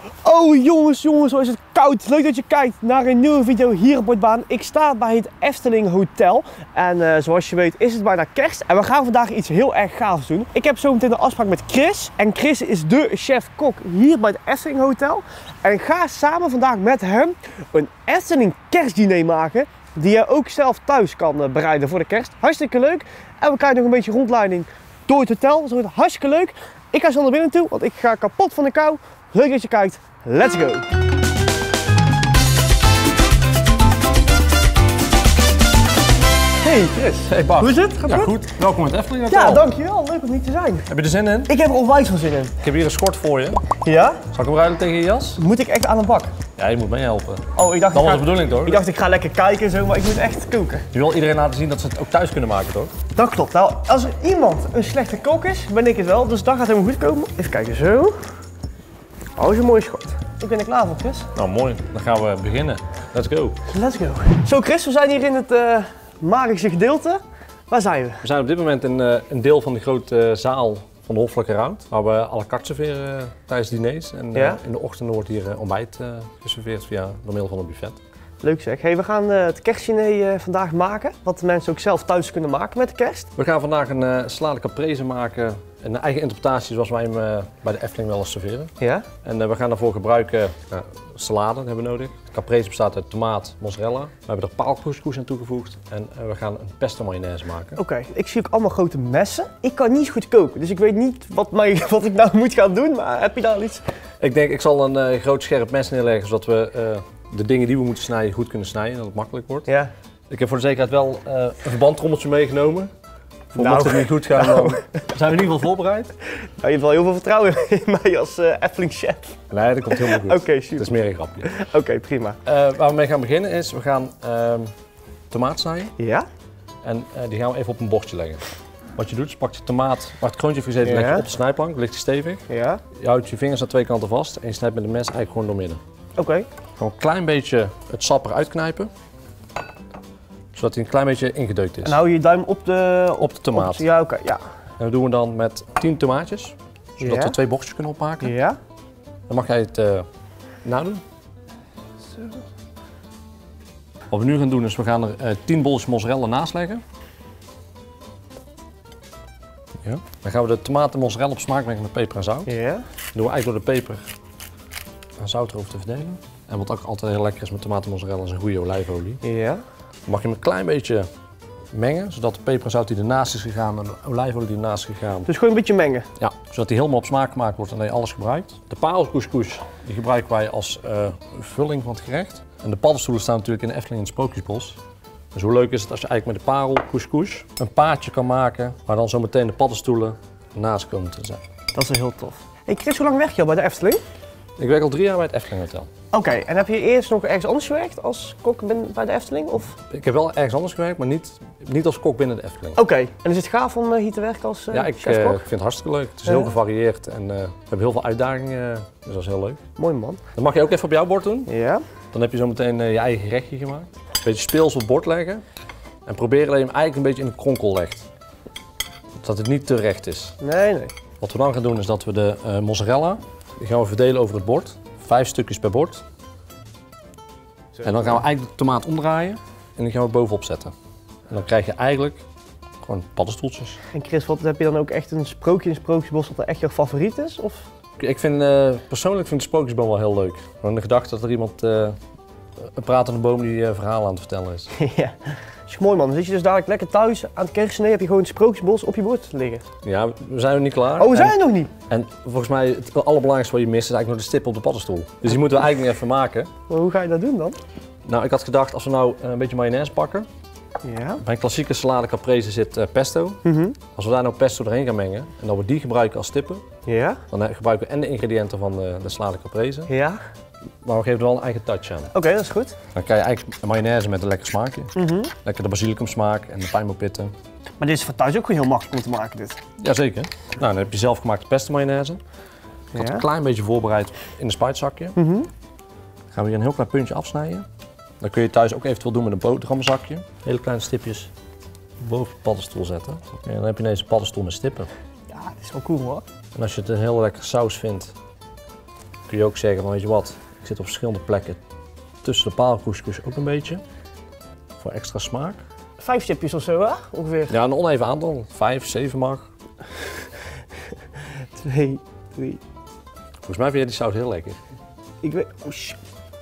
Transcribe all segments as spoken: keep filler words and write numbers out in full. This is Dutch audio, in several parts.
Oh jongens, jongens, zo is het koud. Leuk dat je kijkt naar een nieuwe video hier op Boardbaan. Ik sta bij het Efteling Hotel. En uh, zoals je weet is het bijna kerst. En we gaan vandaag iets heel erg gaafs doen. Ik heb zo meteen een afspraak met Chris. En Chris is de chef-kok hier bij het Efteling Hotel. En ik ga samen vandaag met hem een Efteling kerstdiner maken. Die je ook zelf thuis kan bereiden voor de kerst. Hartstikke leuk. En we krijgen nog een beetje rondleiding door het hotel. Dat wordt hartstikke leuk. Ik ga zo naar binnen toe, want ik ga kapot van de kou. Leuk dat je kijkt. Let's go! Hey Chris. Hey Bart. Hoe is het? Gaat ja, goed? goed? Welkom in het Efteling Hotel. Ja, dankjewel. Leuk om hier te zijn. Heb je er zin in? Ik heb er onwijs veel zin in. Ik heb hier een schort voor je. Ja? Zal ik hem ruilen tegen je jas? Moet ik echt aan de bak? Ja, je moet mee helpen. Oh, ik dacht... Dat ik was ga... de bedoeling toch? Ik dacht ik ga lekker kijken en zo, maar ik moet echt koken. Je wil iedereen laten zien dat ze het ook thuis kunnen maken toch? Dat klopt. Nou, als er iemand een slechte kok is, ben ik het wel. Dus dat gaat helemaal goed komen. Even kijken, zo. Oh, is een mooie schort. Ik ben er klaar voor, Chris. Nou, mooi. Dan gaan we beginnen. Let's go. Let's go. Zo Chris, we zijn hier in het uh, magische gedeelte. Waar zijn we? We zijn op dit moment in uh, een deel van de grote uh, zaal van de Hoffelijke Ruimte, waar we à la carte serveren uh, tijdens diners. En uh, ja? in de ochtend wordt hier uh, ontbijt uh, geserveerd via door middel van een buffet. Leuk zeg. Hey, we gaan uh, het kerstdiner uh, vandaag maken, wat de mensen ook zelf thuis kunnen maken met de kerst. We gaan vandaag een uh, salade caprese maken, een eigen interpretatie zoals wij hem uh, bij de Efteling wel eens serveren. Ja? En uh, we gaan daarvoor gebruiken uh, salade, dat hebben we nodig. Caprese bestaat uit tomaat, mozzarella. We hebben er paalcouscous aan toegevoegd en uh, we gaan een pesto mayonaise maken. Oké, okay. Ik zie ook allemaal grote messen. Ik kan niet goed koken, dus ik weet niet wat, mij, wat ik nou moet gaan doen, maar heb je daar al iets? Ik denk, ik zal een uh, groot scherp mes neerleggen, zodat we uh, de dingen die we moeten snijden goed kunnen snijden en dat het makkelijk wordt. Ja. Ik heb voor de zekerheid wel uh, een verbandtrommeltje meegenomen. Voor nou, mocht het niet goed gaan, nou. Dan zijn we in ieder geval voorbereid. Nou, je hebt wel heel veel vertrouwen in mij als uh, Efteling chef. Nee, dat komt helemaal goed. Oké, okay, super. Het is meer een grapje. Oké, okay, prima. Uh, waar we mee gaan beginnen is, we gaan uh, tomaat snijden. Ja? En uh, die gaan we even op een bordje leggen. Wat je doet, is pak je tomaat waar het kroontje heeft gezeten, ja. leg je op de snijplank, ligt die stevig. Ja. Je houdt je vingers aan twee kanten vast en je snijdt met de mes eigenlijk gewoon door midden. Oké. Okay. Gewoon een klein beetje het sap eruit knijpen, zodat hij een klein beetje ingedeukt is. En hou je je duim op de... Op de tomaat. Op de, ja, oké, okay, ja. En dat doen we dan met tien tomaatjes, zodat ja. we twee bordjes kunnen opmaken. Ja. Dan mag jij het uh, nadoen. Zo. Wat we nu gaan doen is, we gaan er uh, tien bolletjes mozzarella naast leggen. Ja. Dan gaan we de tomaten en mozzarella op smaak brengen met peper en zout. Ja. Dan doen we eigenlijk door de peper en zout erover te verdelen. En wat ook altijd heel lekker is met tomaten en mozzarella is een goede olijfolie. Ja. Dan mag je hem een klein beetje mengen, zodat de peper en zout die ernaast is gegaan en de olijfolie die ernaast is gegaan. Dus gewoon een beetje mengen? Ja, zodat die helemaal op smaak gemaakt wordt en dat je alles gebruikt. De paalcouscous die gebruiken wij als uh, vulling van het gerecht. En de paddenstoelen staan natuurlijk in de Efteling in het Sprookjesbos. Dus hoe leuk is het als je eigenlijk met de parelcouscous een paadje kan maken waar dan zometeen de paddenstoelen naast komen te zijn. Dat is heel tof. Hey Chris, hoe lang werk je al bij de Efteling? Ik werk al drie jaar bij het Efteling Hotel. Oké, okay, en heb je eerst nog ergens anders gewerkt als kok bij de Efteling? Of? Ik heb wel ergens anders gewerkt, maar niet, niet als kok binnen de Efteling. Oké, okay. En is het gaaf om hier te werken als uh, ja, ik, chef-kok? Uh, ik vind het hartstikke leuk. Het is heel uh. gevarieerd en uh, we hebben heel veel uitdagingen, dus dat is heel leuk. Mooi man. Dat mag je ook even op jouw bord doen. Ja. Dan heb je zo meteen uh, je eigen gerechtje gemaakt. Een beetje speels op het bord leggen en proberen dat je hem eigenlijk een beetje in de kronkel legt. Dat het niet te recht is. Nee, nee. Wat we dan gaan doen is dat we de uh, mozzarella, die gaan we verdelen over het bord. Vijf stukjes per bord. En dan gaan we eigenlijk de tomaat omdraaien en die gaan we bovenop zetten. En dan krijg je eigenlijk gewoon paddenstoeltjes. En Chris, wat, heb je dan ook echt een sprookje in het Sprookjesbos dat er echt jouw favoriet is? Of? Ik vind, uh, persoonlijk vind ik de Sprookjesboom wel heel leuk. Gewoon de gedachte dat er iemand, uh, een pratende boom die uh, verhalen aan het vertellen is. Ja, dat is mooi man. Dan zit je dus dadelijk lekker thuis aan het kerstdiner, heb je gewoon het Sprookjesbos op je bord liggen. Ja, we zijn nog niet klaar. Oh, we zijn er nog niet? En volgens mij het allerbelangrijkste wat je mist is eigenlijk nog de stip op de paddenstoel. Dus die moeten we eigenlijk nog even maken. Maar hoe ga je dat doen dan? Nou, ik had gedacht als we nou een beetje mayonaise pakken. Ja. Bij een klassieke salade caprese zit uh, pesto. Mm-hmm. Als we daar nou pesto doorheen gaan mengen en dat we die gebruiken als stippen, ja. dan gebruiken we en de ingrediënten van de, de salade caprese, ja. maar we geven er wel een eigen touch aan. Oké, okay, dat is goed. Dan krijg je eigenlijk een mayonaise met een lekker smaakje. Mm-hmm. Lekker de basilicum smaak en de pijnbooppitten. Maar dit is voor thuis ook gewoon heel makkelijk om te maken dit. Jazeker. Nou, dan heb je zelfgemaakte pesto mayonaise. Ik had ja. een klein beetje voorbereid in een spuitzakje. Mm-hmm. Dan gaan we hier een heel klein puntje afsnijden. Dan kun je thuis ook eventueel doen met een boterhammenzakje. Hele kleine stipjes boven de paddenstoel zetten. En dan heb je ineens een paddenstoel met stippen. Ja, dat is wel cool hoor. En als je het een heel lekker saus vindt, kun je ook zeggen van weet je wat, ik zit op verschillende plekken tussen de parelcouscous ook een beetje. Voor extra smaak. Vijf chipjes of zo, hè? Ongeveer. Ja, een oneven aantal. Vijf, zeven mag. Twee, drie. Volgens mij vind je die saus heel lekker. Ik weet... Oh shit.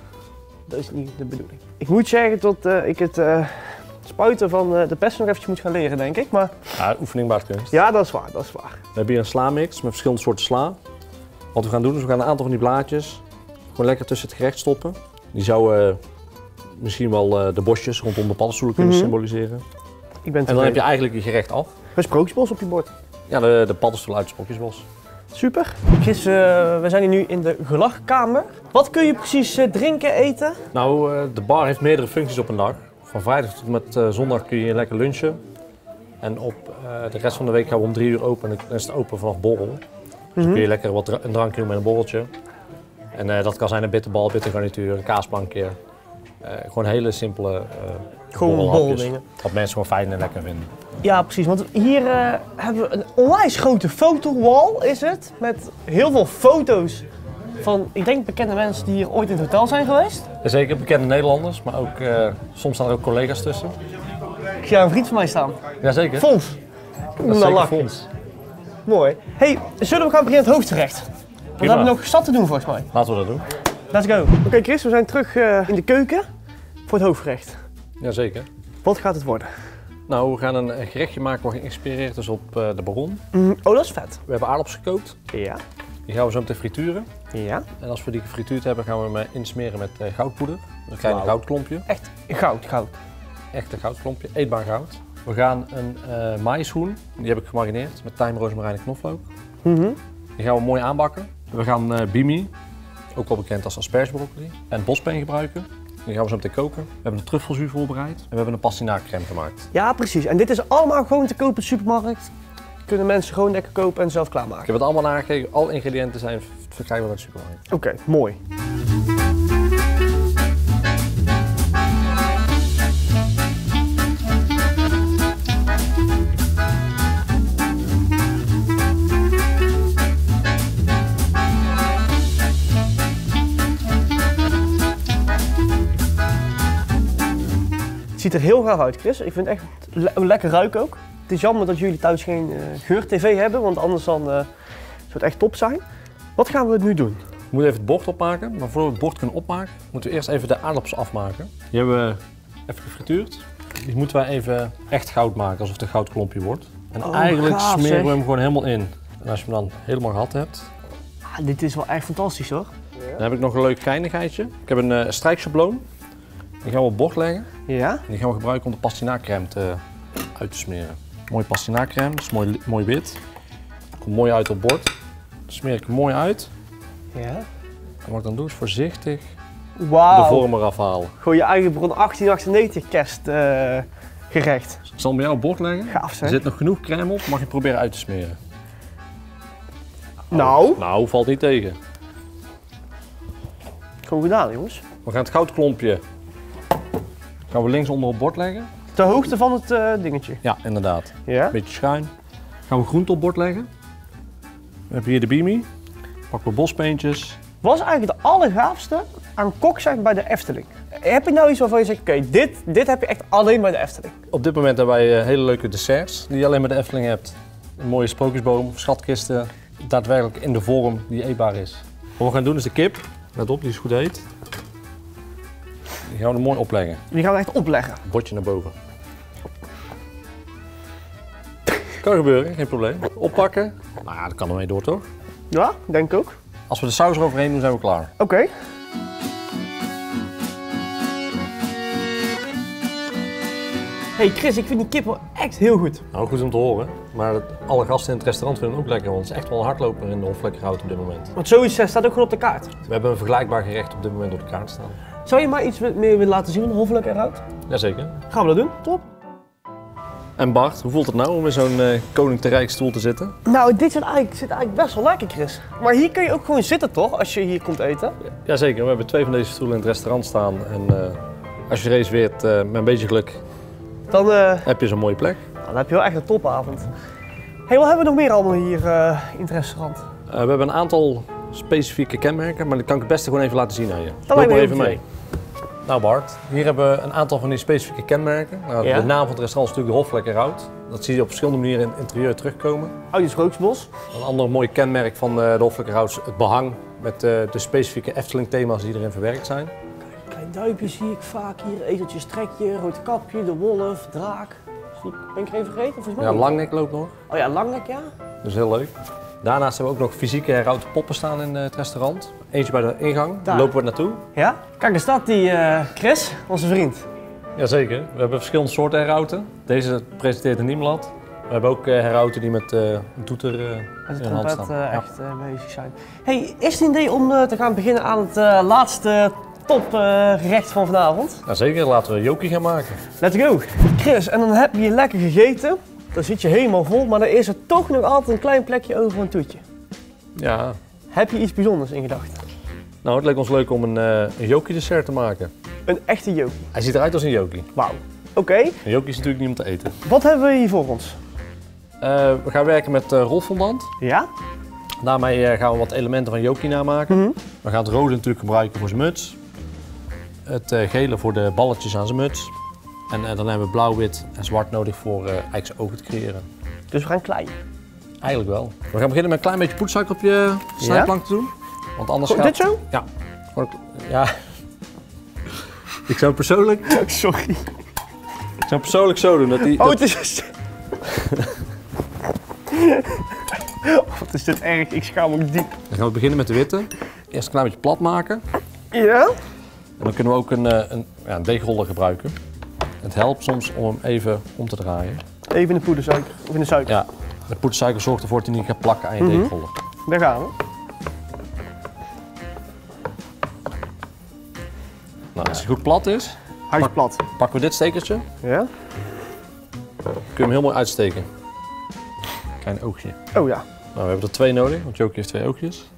Dat is niet de bedoeling. Ik moet zeggen dat uh, ik het uh, spuiten van uh, de pest nog eventjes moet gaan leren, denk ik. Maar... Ja, oefening baart kunst. Ja, dat is waar, dat is waar. We hebben hier een sla-mix met verschillende soorten sla. Wat we gaan doen is we gaan een aantal van die blaadjes gewoon lekker tussen het gerecht stoppen. Die zouden uh, misschien wel uh, de bosjes rondom de paddenstoelen kunnen mm-hmm. symboliseren. Ik ben en dan heb je eigenlijk je gerecht af. Een sprookjesbos op je bord. Ja, de, de paddenstoel uit het sprookjesbos. Super. Chris, uh, we zijn hier nu in de gelachkamer. Wat kun je precies uh, drinken, eten? Nou, uh, de bar heeft meerdere functies op een dag. Van vrijdag tot met uh, zondag kun je lekker lunchen. En op uh, de rest van de week gaan we om drie uur open en dan is het open vanaf borrel. Dus mm-hmm. dan kun je lekker wat dra een drankje doen met een borreltje. En uh, dat kan zijn een bitterbal, bittergarnituur, een kaasplankje. Uh, gewoon hele simpele uh, gewoon borreldingen. Wat mensen gewoon fijn en lekker vinden. Ja, precies. Want hier uh, hebben we een onwijs grote fotowall, is het. Met heel veel foto's van, ik denk, bekende mensen die hier ooit in het hotel zijn geweest. Zeker, bekende Nederlanders, maar ook, uh, soms staan er ook collega's tussen. Ik zie een vriend van mij staan. Jazeker. Fons. Dat is zeker Fons. Mooi. Hey, zullen we gaan beginnen het hoofdgerecht? Want we hebben nog zat te doen volgens mij. Laten we dat doen. Let's go. Oké okay, Chris, we zijn terug uh, in de keuken voor het hoofdgerecht. Jazeker. Wat gaat het worden? Nou, we gaan een gerechtje maken wat geïnspireerd is op uh, de baron. Mm, oh, dat is vet. We hebben aardappels gekookt. Ja. Die gaan we zo meteen frituren. Ja. En als we die gefrituurd hebben, gaan we hem insmeren met uh, goudpoeder. Dus een klein wow. goudklompje. Echt goud, goud. Echt een goudklompje, eetbaar goud. We gaan een uh, maïshoen, die heb ik gemarineerd met tijm, rozemarijn en knoflook. Mm-hmm. Die gaan we mooi aanbakken. We gaan uh, bimi, ook wel bekend als aspergebroccoli, en bospeen gebruiken. Die gaan we zo meteen koken. We hebben een truffelzuur voorbereid en we hebben een pastinaakcrème gemaakt. Ja, precies. En dit is allemaal gewoon te kopen in de supermarkt. Kunnen mensen gewoon lekker kopen en zelf klaarmaken. Ik heb het allemaal nagekeken. Alle ingrediënten zijn verkrijgbaar bij de supermarkt. Oké, okay, mooi. Het ziet er heel gaaf uit, Chris. Ik vind het echt le lekker ruiken ook. Het is jammer dat jullie thuis geen uh, geur-tv hebben, want anders dan, uh, zou het echt top zijn. Wat gaan we nu doen? We moeten even het bord opmaken, maar voordat we het bord kunnen opmaken, moeten we eerst even de aardappels afmaken. Die hebben we even gefrituurd. Die moeten wij even echt goud maken, alsof het een goudklompje wordt. En oh, eigenlijk gaaf, smeren zeg. we hem gewoon helemaal in. En als je hem dan helemaal gehad hebt... Ah, dit is wel echt fantastisch hoor. Ja. Dan heb ik nog een leuk geinigheidje. Ik heb een uh, strijkschabloon. Die gaan we op het bord leggen. Ja? En die gaan we gebruiken om de pastinaakcrème te, uit te smeren. Mooie pastinaakcrème, dat is mooi, mooi wit. Komt mooi uit op het bord. Dan smeer ik hem mooi uit. Ja. En wat ik dan doe is voorzichtig wow. de vorm eraf halen. Gewoon je eigen bron achttien achtennegentig kerstgerecht. Uh, ik zal hem bij jou op het bord leggen. Gaaf zeg. Er zit nog genoeg crème op, mag je proberen uit te smeren. Nou? Oh, nou, valt niet tegen. Gewoon gedaan jongens. We gaan het goudklompje gaan we links onder op het bord leggen. Ter hoogte van het uh, dingetje? Ja, inderdaad. Ja? Een beetje schuin. Gaan we groente op het bord leggen. We hebben hier de bimi. Pakken we bospeentjes. Wat is eigenlijk het allergaafste aan kok zijn bij de Efteling? Heb je nou iets waarvan je zegt, oké, okay, dit, dit heb je echt alleen bij de Efteling? Op dit moment hebben wij hele leuke desserts die je alleen bij de Efteling hebt. Een mooie sprookjesboom, schatkisten, daadwerkelijk in de vorm die eetbaar is. Wat we gaan doen is de kip. Let op, die is goed heet. Die gaan we er mooi opleggen. Die gaan we echt opleggen? Bordje naar boven. Kan gebeuren, geen probleem. Oppakken. Nou ja, dat kan ermee door toch? Ja, denk ik ook. Als we de saus eroverheen doen, zijn we klaar. Oké. Okay. Hey Chris, ik vind die kip wel echt heel goed. Nou, goed om te horen. Maar alle gasten in het restaurant vinden hem ook lekker, want het is echt wel een hardloper in de Hoflekkerhout op dit moment. Want zoiets staat ook gewoon op de kaart. We hebben een vergelijkbaar gerecht op dit moment op de kaart staan. Zou je maar iets meer willen laten zien van de Hoflekkerhout? Jazeker. Gaan we dat doen? Top. En Bart, hoe voelt het nou om in zo'n uh, koning te rijk stoel te zitten? Nou, dit zit eigenlijk, zit eigenlijk best wel lekker, Chris. Maar hier kun je ook gewoon zitten, toch? Als je hier komt eten? Ja, jazeker, we hebben twee van deze stoelen in het restaurant staan. En uh, als je reserveert uh, met een beetje geluk, dan uh, heb je zo'n mooie plek. Nou, dan heb je wel echt een topavond. Hey, wat hebben we nog meer allemaal hier uh, in het restaurant? Uh, we hebben een aantal specifieke kenmerken, maar dat kan ik het beste gewoon even laten zien aan je. Dat Loop maar lijkt even me mee. Nou Bart, hier hebben we een aantal van die specifieke kenmerken. Nou, Ja. De naam van het restaurant is natuurlijk de Hofvlek en Rout. Dat zie je op verschillende manieren in het interieur terugkomen. Oudjes Rooksbos. Een ander mooi kenmerk van de Hofvlek en Rout is het behang met uh, de specifieke Efteling thema's die erin verwerkt zijn. Klein duimpje zie ik vaak hier, ezeltje, strekje, rood kapje, de wolf, draak. Zie ik- Ben ik er even vergeten? Volgens mij Ja, niet. langnek loopt nog, Oh ja, langnek ja. dat is heel leuk. Daarnaast hebben we ook nog fysieke en houten poppen staan in het restaurant. Eentje bij de ingang, daar Daar. lopen we naartoe. Ja? Kijk, er staat die uh, Chris, onze vriend. Jazeker, we hebben verschillende soorten herauten. Deze presenteert een Niemlat. We hebben ook uh, herauten die met uh, een toeter uh, Met de in de hand trompet staan. uh, Ja. echt uh, bezig zijn. Hey, is het een idee om uh, te gaan beginnen aan het uh, laatste topgerecht uh, van vanavond? Nou, zeker, laten we Yoki gaan maken. Let's go! Chris, en dan heb je hier lekker gegeten. Dan zit je helemaal vol, maar dan is er toch nog altijd een klein plekje over een toetje. Ja, Heb je iets bijzonders in gedachten? nou het leek ons leuk om een, uh, een Yoki dessert te maken. Een echte yoki. Hij ziet eruit als een Yoki. Wauw. Oké, Een Yoki is natuurlijk niet om te eten. wat hebben we hier voor ons? Uh, we gaan werken met uh, rolfondant. Ja? Daarmee uh, gaan we wat elementen van Yoki namaken. Mm-hmm. We gaan het rode natuurlijk gebruiken voor zijn muts. Het uh, gele voor de balletjes aan zijn muts. En uh, dan hebben we blauw, wit en zwart nodig voor uh, eigenlijk zijn ogen te creëren. Dus we gaan kleien. Eigenlijk wel. We gaan beginnen met een klein beetje poetssuiker op je snijplank te doen. Want anders Goed, gaat... dit zo? Ja. Gewoon een- ja. Ik zou persoonlijk, Sorry. ik zou persoonlijk zo doen dat die... Oh, dat- het is... Wat is dit erg? Ik schaam me diep. Dan gaan we beginnen met de witte. Eerst een klein beetje plat maken. Ja? En dan kunnen we ook een, eh, een, ja, een deegroller gebruiken. Het helpt soms om hem even om te draaien. Even in de poedersuiker. Of in de suiker. Ja, de poedersuiker zorgt ervoor dat hij niet gaat plakken aan je Mhm. deegroller. Daar gaan we. Nou, als hij goed plat is, Hij is plat. pakken we dit stekertje. Ja? Kun je hem heel mooi uitsteken. Klein oogje. Oh ja. Nou, we hebben er twee nodig, want Yoki heeft twee oogjes.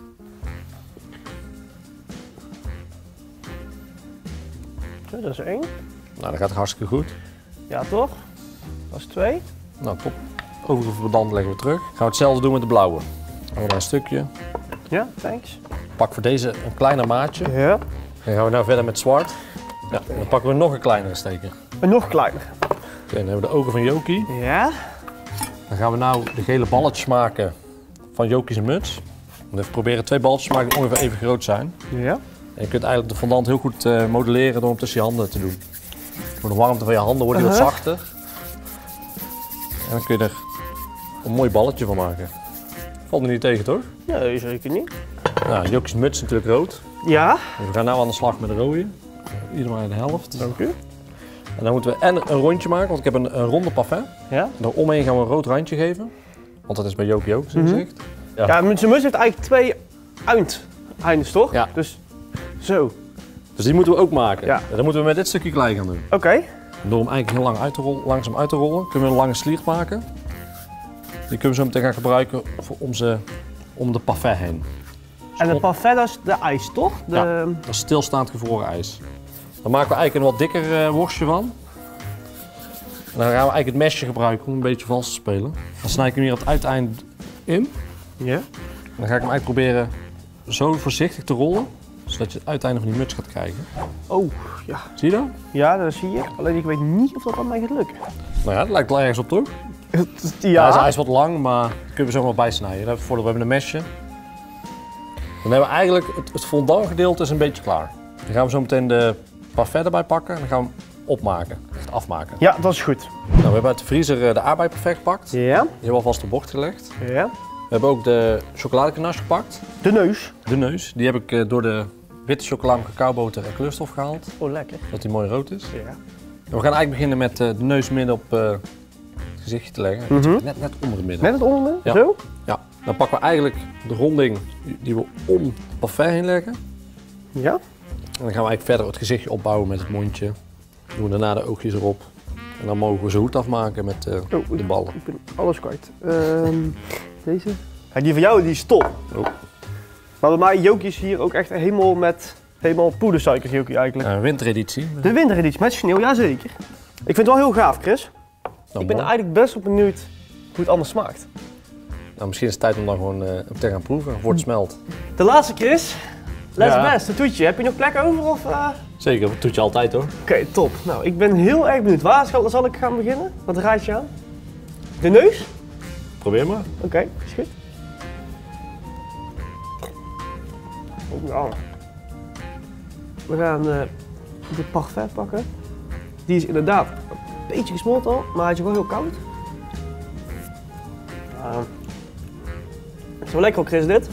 Zo, dat is er één. Nou, dat gaat hartstikke goed. Ja, toch? Dat is twee. Nou, top. Overige verband leggen we terug. Gaan we hetzelfde doen met de blauwe. Dan een stukje. Ja, thanks. Pak voor deze een kleiner maatje. Ja. Dan gaan we nou verder met zwart. Ja, dan pakken we nog een kleinere steker. En nog kleiner. Oké, dan hebben we de ogen van Yoki. Ja. Dan gaan we nou de gele balletjes maken van Yoki's muts. We even proberen twee balletjes te maken die ongeveer even groot zijn. Ja. En je kunt eigenlijk de fondant heel goed uh, modelleren door hem tussen je handen te doen. Door de warmte van je handen wordt hij wat Uh-huh. zachter. En dan kun je er een mooi balletje van maken. Valt er niet tegen, toch? Nee, zeker niet. Nou, Yoki's muts is natuurlijk rood. Ja. Dus we gaan nu aan de slag met de rode. Ieder maar de helft. Dank u. En dan moeten we en een rondje maken, want ik heb een, een ronde parfait. Ja. Daaromheen gaan we een rood randje geven. Want dat is bij Yoki ook, zoals Mhm. je zegt. Ja. Ja, mijn mus heeft eigenlijk twee uiteindes, toch? Ja. Dus zo. Dus die moeten we ook maken. Ja. En dan moeten we met dit stukje klei gaan doen. Oké. Door hem eigenlijk heel lang uit te rollen, langzaam uit te rollen, kunnen we een lange sliert maken. Die kunnen we zo meteen gaan gebruiken voor, om, ze, om de parfait heen. En de parfait, dat is de ijs, toch? De... Ja. Dat is stilstaand gevroren ijs. Dan maken we eigenlijk een wat dikker uh, worstje van. En dan gaan we eigenlijk het mesje gebruiken om een beetje vals te spelen. Dan snij ik hem hier op het uiteinde in. Ja. En dan ga ik hem eigenlijk proberen zo voorzichtig te rollen, zodat je het uiteinde van die muts gaat krijgen. Oh, ja. Zie je dat? Ja, dat zie je. Alleen ik weet niet of dat aan mij gaat lukken. Nou ja, dat lijkt wel ergens op toch? Ja. Ja, hij is, hij is wat lang, maar dat kunnen we zo maar bijsnijden. Dat voordeel, we hebben een mesje. Dan hebben we eigenlijk het, het fondant gedeelte is een beetje klaar. Dan gaan we zo meteen de parfait erbij pakken en dan gaan we hem opmaken, echt afmaken. Ja, dat is goed. Nou, we hebben uit de vriezer uh, de aardbei parfait gepakt. Die Ja. hebben we alvast op bocht gelegd. Ja. We hebben ook de chocoladeganache gepakt. De neus. De neus, die heb ik uh, door de witte chocolade, cacaoboter en kleurstof gehaald. Oh, lekker. Dat die mooi rood is. Ja. En we gaan eigenlijk beginnen met uh, de neus midden op uh, het gezichtje te leggen. Mhm. Net, net onder het midden. Met het onder? Ja. Zo? Ja, dan pakken we eigenlijk de ronding die we om het parfait heen leggen. Ja. En dan gaan we eigenlijk verder het gezichtje opbouwen met het mondje. Doen we daarna de oogjes erop. En dan mogen we zijn hoed afmaken met uh, Oh, de ballen. Ik ben alles kwijt. Ehm deze? Ja, die van jou die is top. Oh. Maar bij mij Yoki is hier ook echt helemaal met helemaal poedersuiker Yoki eigenlijk. Een wintereditie. De wintereditie met sneeuw, jazeker. Ik vind het wel heel gaaf, Chris. Nou, ik ben mooi. eigenlijk best wel benieuwd hoe het anders smaakt. Nou, misschien is het tijd om dan gewoon uh, te gaan proeven voor het smelt. De laatste, Chris. Let's Ja. best, een toetje. Heb je nog plek over? Of, uh... Zeker, dat doet je altijd hoor. Oké, okay, top. Nou, ik ben heel erg benieuwd. Waar zal, zal ik gaan beginnen? Wat raad je aan? De neus? Probeer maar. Oké, okay, is goed. Oh, we gaan uh, de parfait pakken. Die is inderdaad een beetje gesmolten al, maar hij is wel heel koud. Uh, is wel lekker, Chris, dit.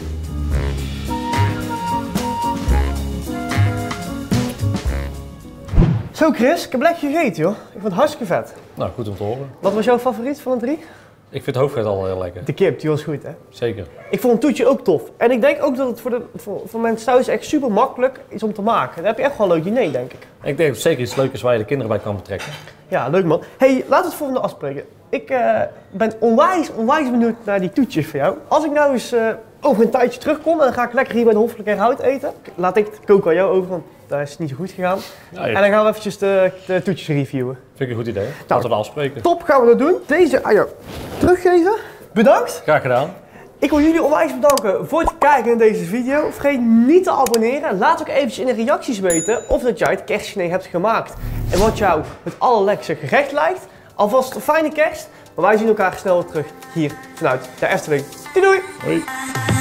Zo Chris, ik heb lekker gegeten joh. Ik vond het hartstikke vet. Nou, goed om te horen. Wat was jouw favoriet van de drie? Ik vind het hoofdgerecht al heel lekker. De kip, die was goed hè? Zeker. Ik vond een toetje ook tof. En ik denk ook dat het voor, de, voor, voor mensen thuis echt super makkelijk is om te maken. Dan heb je echt wel een leuk diner, denk ik. Ik denk dat het zeker iets leuks is waar je de kinderen bij kan betrekken. Ja, leuk man. Hey, laten we het volgende afspreken. Ik uh, ben onwijs, onwijs benieuwd naar die toetjes van jou. Als ik nou eens uh, over een tijdje terugkom, dan ga ik lekker hier bij de Hoffelijke Hout eten. Laat ik het koken aan jou over, want daar is het niet zo goed gegaan. Ja, je... En dan gaan we eventjes de, de toetjes reviewen. Vind ik een goed idee. Nou, laten we dat afspreken. Top, gaan we dat doen. Deze aan jou teruggeven. Bedankt. Graag gedaan. Ik wil jullie onwijs bedanken voor het kijken naar deze video. Vergeet niet te abonneren. Laat ook eventjes in de reacties weten of dat jij het kerstdiner hebt gemaakt. En wat jou het allerlekkerste gerecht lijkt. Alvast een fijne kerst. Maar wij zien elkaar snel weer terug hier vanuit de Efteling. Doei doei! Hoi.